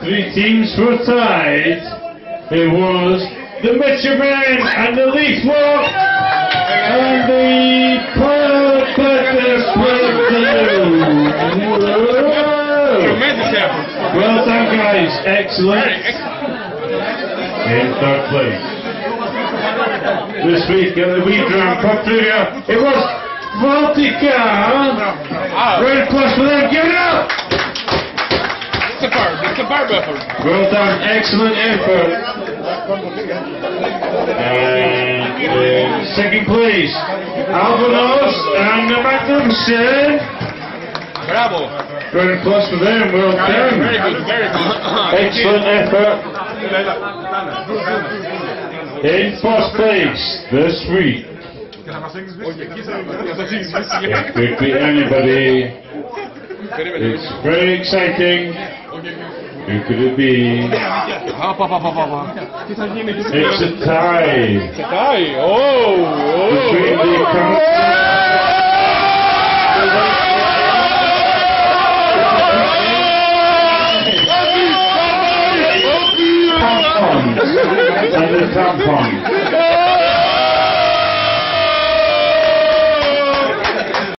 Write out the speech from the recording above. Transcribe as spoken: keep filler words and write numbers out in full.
three teams were tied. It was the Mitcherman and the Leaf Walk and the Pearl Clippers with the Well done, guys. Excellent. In third place. This week at the wee Dram Pub Trivia, it was Baltica. Round plus for them. Give it up. It's a bar. It's a bar buffer. Well done. Excellent effort. And in second place, Albanos and the Magnuson. Bravo. Round plus for them. Well done. Very good. Very good. Excellent effort. In first place this week, it could be anybody. It's very exciting. Who could it be? It's a tie. It's a tie. Oh, between the and the tampons.